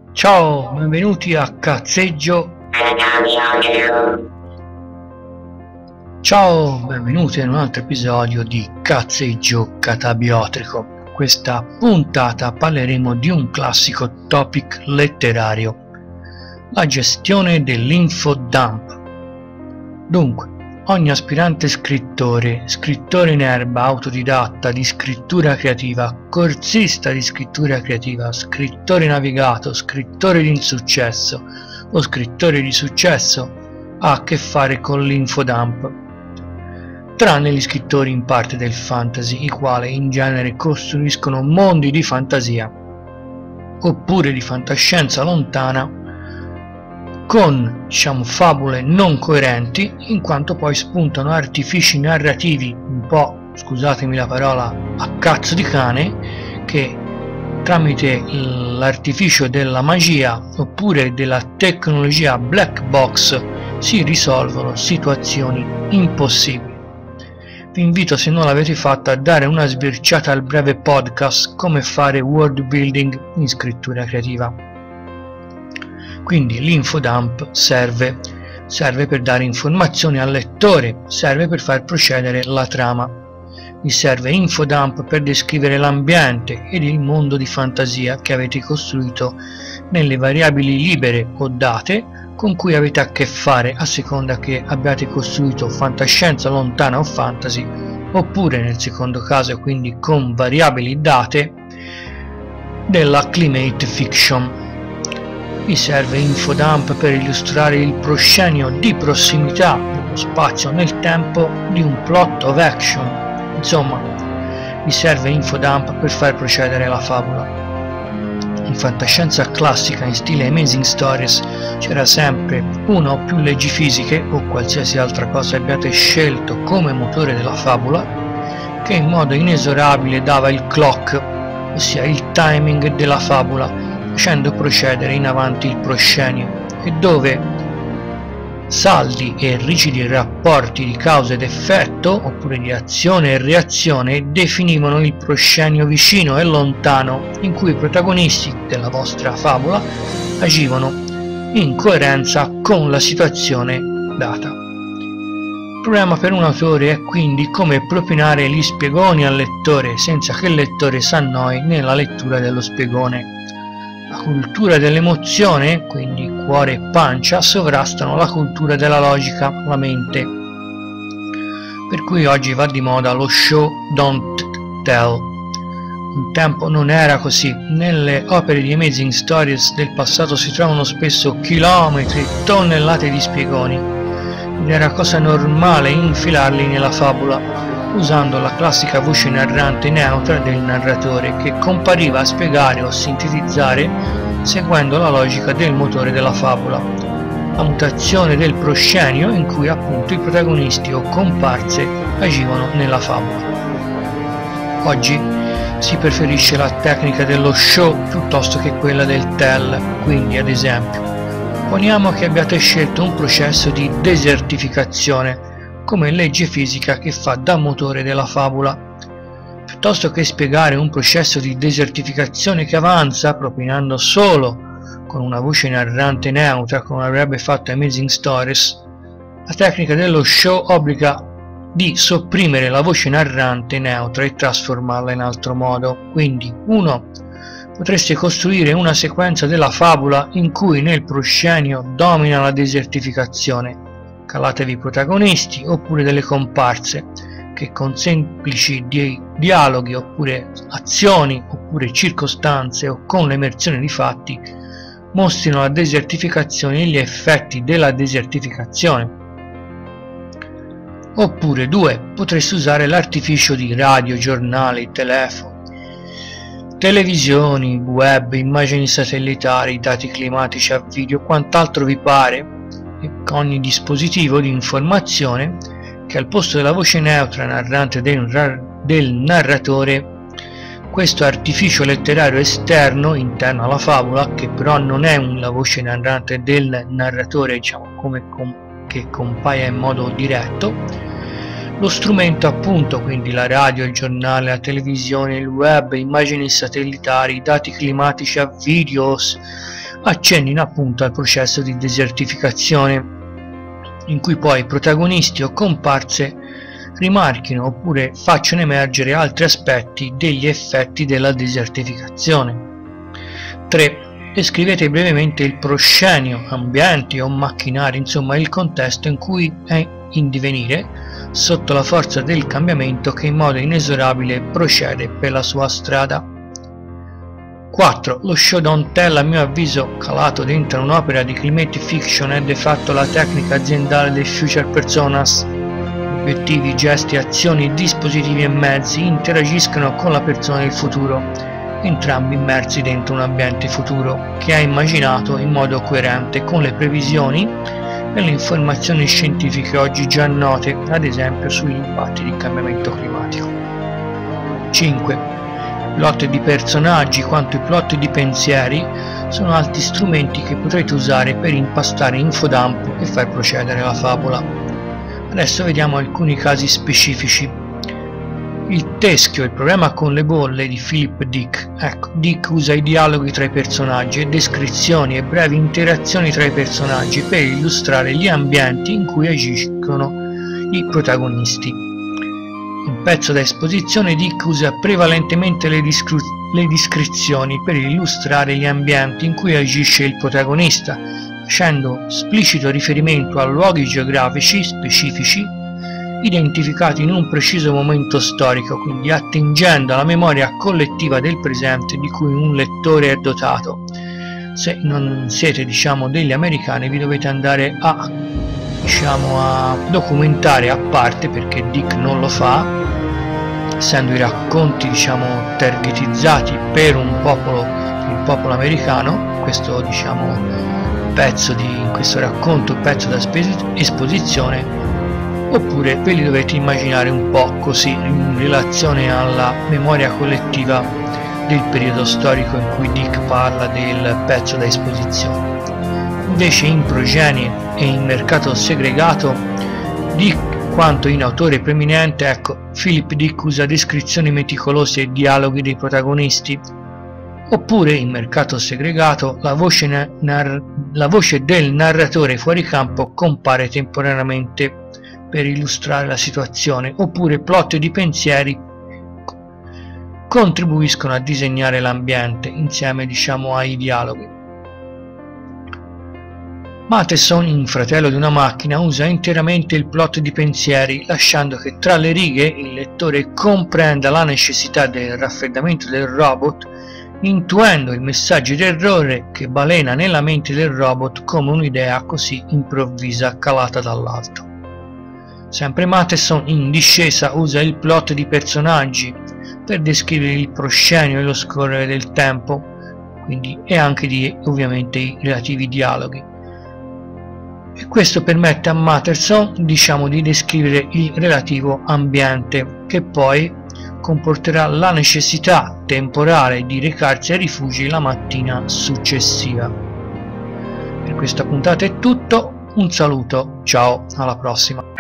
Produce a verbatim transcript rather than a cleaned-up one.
Ciao, benvenuti a Cazzeggio. Ciao, benvenuti in un altro episodio di Cazzeggio Catabiotrico. Questa puntata parleremo di un classico topic letterario, la gestione dell'infodump. Dunque, ogni aspirante scrittore, scrittore in erba, autodidatta di scrittura creativa, corsista di scrittura creativa, scrittore navigato, scrittore di insuccesso o scrittore di successo ha a che fare con l'infodump, tranne gli scrittori in parte del fantasy, i quali in genere costruiscono mondi di fantasia oppure di fantascienza lontana con, diciamo, favole non coerenti, in quanto poi spuntano artifici narrativi un po', scusatemi la parola, a cazzo di cane, che tramite l'artificio della magia oppure della tecnologia black box si risolvono situazioni impossibili. Vi invito, se non l'avete fatto, a dare una sbirciata al breve podcast Come fare world building in scrittura creativa. Quindi l'infodump serve, serve per dare informazioni al lettore, serve per far procedere la trama. Vi serve infodump per descrivere l'ambiente ed il mondo di fantasia che avete costruito nelle variabili libere o date con cui avete a che fare, a seconda che abbiate costruito fantascienza lontana o fantasy, oppure nel secondo caso, quindi con variabili date, della climate fiction. Vi serve infodump per illustrare il proscenio di prossimità dello spazio nel tempo di un plot of action. Insomma, vi serve infodump per far procedere la favola. In fantascienza classica in stile Amazing Stories c'era sempre una o più leggi fisiche o qualsiasi altra cosa abbiate scelto come motore della favola che in modo inesorabile dava il clock, ossia il timing della favola, facendo procedere in avanti il proscenio, e dove saldi e rigidi rapporti di causa ed effetto oppure di azione e reazione definivano il proscenio vicino e lontano in cui i protagonisti della vostra favola agivano in coerenza con la situazione data. Il problema per un autore è quindi come propinare gli spiegoni al lettore senza che il lettore s'annoi nella lettura dello spiegone. La cultura dell'emozione, quindi cuore e pancia, sovrastano la cultura della logica, la mente. Per cui oggi va di moda lo show don't tell. Un tempo non era così. Nelle opere di Amazing Stories del passato si trovano spesso chilometri, tonnellate di spiegoni, ed era cosa normale infilarli nella favola, usando la classica voce narrante neutra del narratore che compariva a spiegare o sintetizzare seguendo la logica del motore della favola, la mutazione del proscenio in cui appunto i protagonisti o comparse agivano nella favola. Oggi si preferisce la tecnica dello show piuttosto che quella del tell, quindi ad esempio, poniamo che abbiate scelto un processo di desertificazione come legge fisica che fa da motore della favola. Piuttosto che spiegare un processo di desertificazione che avanza propinando solo con una voce narrante neutra come avrebbe fatto Amazing Stories, la tecnica dello show obbliga di sopprimere la voce narrante neutra e trasformarla in altro modo. Quindi, uno, potreste costruire una sequenza della favola in cui nel proscenio domina la desertificazione. Calatevi protagonisti oppure delle comparse che con semplici di dialoghi oppure azioni oppure circostanze o con l'emersione di fatti mostrino la desertificazione e gli effetti della desertificazione. Oppure due, potreste usare l'artificio di radio, giornali, telefoni, televisioni, web, immagini satellitari, dati climatici a video, quant'altro vi pare, e ogni dispositivo di informazione che al posto della voce neutra narrante del, del narratore, questo artificio letterario esterno interno alla favola, che però non è una voce narrante del narratore, diciamo, come com che compaia in modo diretto, lo strumento appunto, quindi la radio, il giornale, la televisione, il web, immagini satellitari, dati climatici a videos, accennino appunto al processo di desertificazione, in cui poi protagonisti o comparse rimarchino oppure facciano emergere altri aspetti degli effetti della desertificazione. tre. Descrivete brevemente il proscenio, ambienti o macchinari, insomma il contesto in cui è in divenire sotto la forza del cambiamento che in modo inesorabile procede per la sua strada. quattro. Lo show don't tell, a mio avviso calato dentro un'opera di climatic fiction, è de fatto la tecnica aziendale dei future personas. Obiettivi, gesti, azioni, dispositivi e mezzi interagiscono con la persona del futuro, entrambi immersi dentro un ambiente futuro che ha immaginato in modo coerente con le previsioni e le informazioni scientifiche oggi già note, ad esempio sugli impatti di cambiamento climatico. cinque. I plot di personaggi quanto i plot di pensieri sono altri strumenti che potrete usare per impastare infodump e far procedere la favola. Adesso vediamo alcuni casi specifici. Il teschio, il problema con le bolle di Philip Dick. Ecco, Dick usa i dialoghi tra i personaggi e descrizioni e brevi interazioni tra i personaggi per illustrare gli ambienti in cui agiscono i protagonisti. In pezzo da esposizione Dick usa prevalentemente le, le descrizioni per illustrare gli ambienti in cui agisce il protagonista, facendo esplicito riferimento a luoghi geografici specifici identificati in un preciso momento storico, quindi attingendo alla memoria collettiva del presente di cui un lettore è dotato. Se non siete, diciamo, degli americani, vi dovete andare a, diciamo, a documentare a parte, perché Dick non lo fa, essendo i racconti, diciamo, targetizzati per un popolo, il popolo americano. Questo, diciamo, pezzo di in questo racconto, pezzo da esposizione, oppure ve li dovete immaginare un po' così in relazione alla memoria collettiva del periodo storico in cui Dick parla del pezzo da esposizione. Invece in Progenie e in Mercato segregato, Dick quanto in autore preeminente, ecco, Philip Dick usa descrizioni meticolose e dialoghi dei protagonisti. Oppure in Mercato segregato la voce, la voce del narratore fuori campo compare temporaneamente per illustrare la situazione, oppure plot di pensieri contribuiscono a disegnare l'ambiente insieme, diciamo, ai dialoghi. Matheson, in Fratello di una macchina, usa interamente il plot di pensieri, lasciando che tra le righe il lettore comprenda la necessità del raffreddamento del robot, intuendo il messaggio d'errore che balena nella mente del robot come un'idea così improvvisa calata dall'alto. Sempre Matheson, in Discesa, usa il plot di personaggi per descrivere il proscenio e lo scorrere del tempo, quindi, e anche di, ovviamente, i relativi dialoghi. E questo permette a Matheson, diciamo, di descrivere il relativo ambiente, che poi comporterà la necessità temporale di recarsi ai rifugi la mattina successiva. Per questa puntata è tutto, un saluto, ciao, alla prossima.